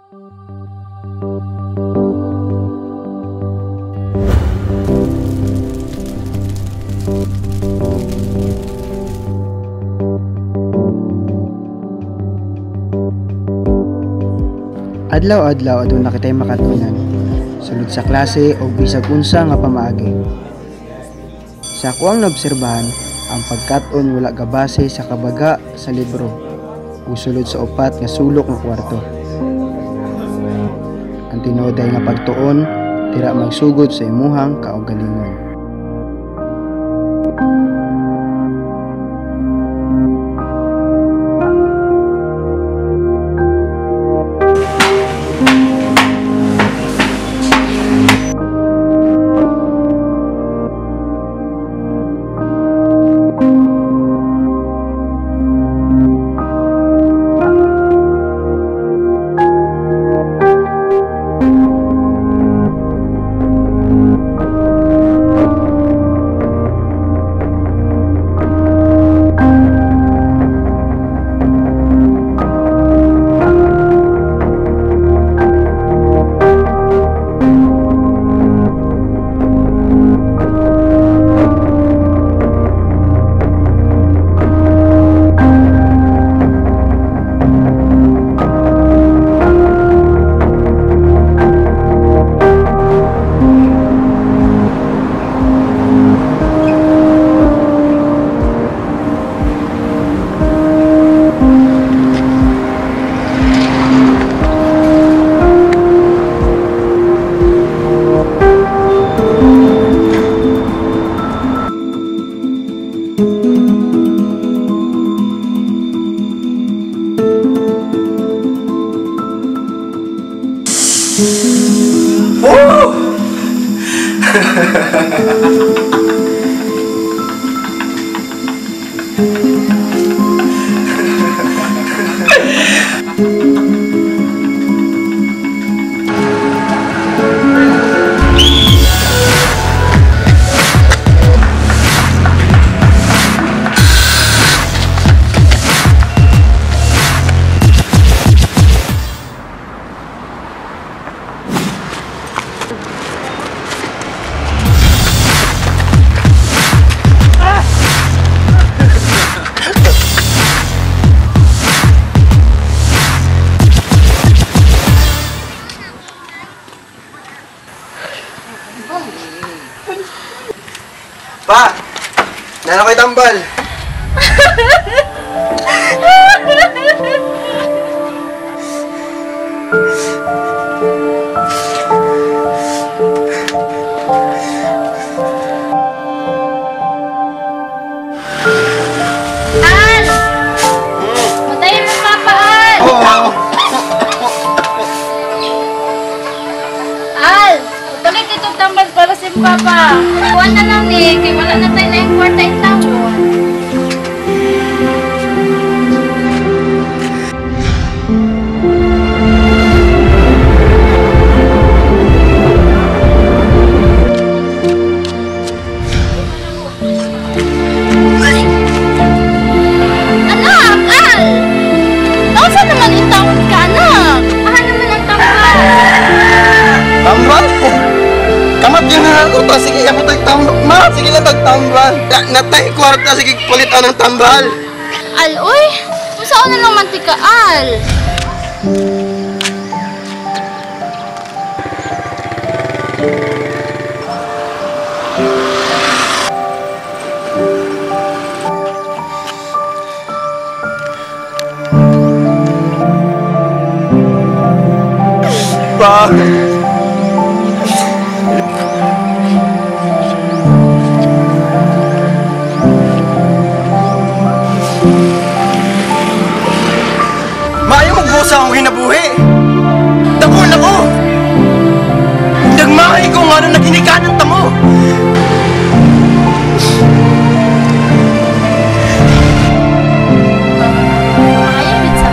Adlaw-adlaw aduna kitay makatunan sulod sa klase o bisag unsa nga pamaagi. Sa kuang naobserbahan, ang pagkat-on wala gabase sa kabaga sa libro o sulod sa upat nga sulok nga kwarto. Ang tinuod-ay nga pagtuon tira magsugod sa imuhang kaugalingon. Pa! Nana ko'y tambal! Al! Matayin mo papa, Al! Oo! Al! Utulit itong tambal para si papa. Kuhan na lang ni, kaya wala na tayo na yung kwarta yung tawon. Anak! Al! Nausa naman yung tawon ka, anak? Aha naman ang tambal. Tambal? Kamat yun na ako pa. Sige, ako tagtambal. Ma, sige lang tagtambal. Natay kwarta, sige palitan ng tambal. Al, uy! Masao na lang mantika, Al! Pa! Maayo magbusa akong hinabuhi. Dako na ko. Nagmahay ko nga nung naginikanan tamo. Ayaw, Mitsa.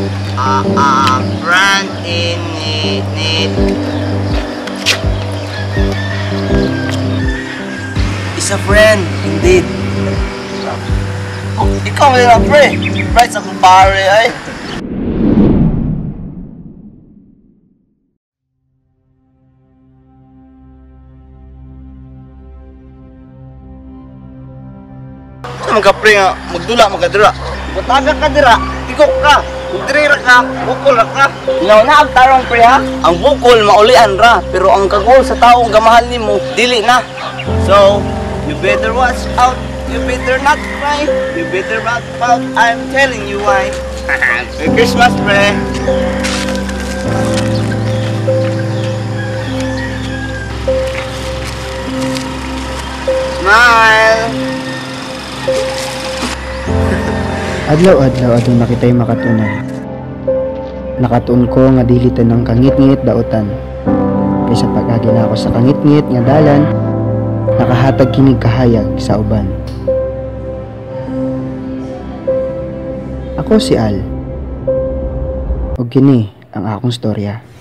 Friend in need. Is a friend, indeed. Oh, ikaw may na pre. Right sa kumpare ay. Saan ka pre nga? Magdula, magkadira. Butaga ka dira, tigok ka. Magdira ka, bukol ka. Inaw na ang tarong pre ha? Ang bukol, maulian ra. Pero ang kagol sa taong gamahal ni mo, dili na. So, you better watch out. You better not cry. You better not pout. I'm telling you why. Merry Christmas, pre. Smile. Adlaw-adlaw adong nakitay makatunan. Nakatuon ko nga dili tanang kangit-ngit daotan. Kaysa pag-agi na ako sa kangit-ngit nga dalan, nakahatag kinig kahayag sa uban. Ako si Al. Ug kini ang akong storya.